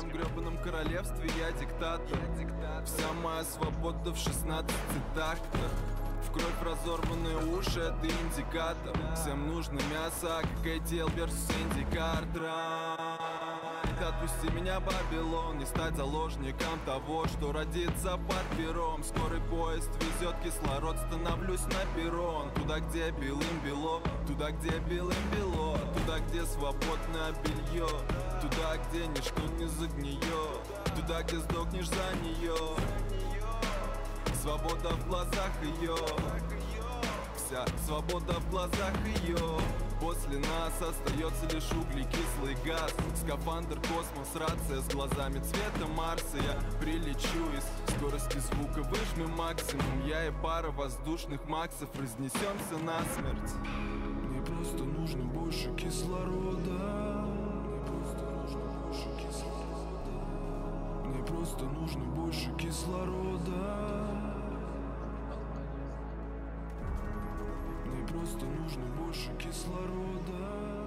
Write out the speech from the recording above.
моем гребаном королевстве я диктатор. Вся моя свобода в 16 тактах. В кровь разорванные уши, это индикатор. Всем нужно мясо, как ATL versus Энди Картрайт. Отпусти меня, Бабилон, не стать заложником того, что родится под пером. Скорый поезд везет кислород, становлюсь на перрон. Туда, где белым бело, туда, где белым бело, туда, где свободное белье, туда, где ничто не загниет, туда, где сдохнешь за нее. Свобода в глазах ее, вся свобода в глазах ее. После нас остается лишь углекислый газ. Скафандр, космос, рация с глазами цвета Марса. Я прилечу из скорости звука, выжмем максимум. Я и пара воздушных максов разнесемся насмерть. Мне просто нужно больше кислорода. Мне просто нужно больше кислорода. Мне просто нужно больше кислорода.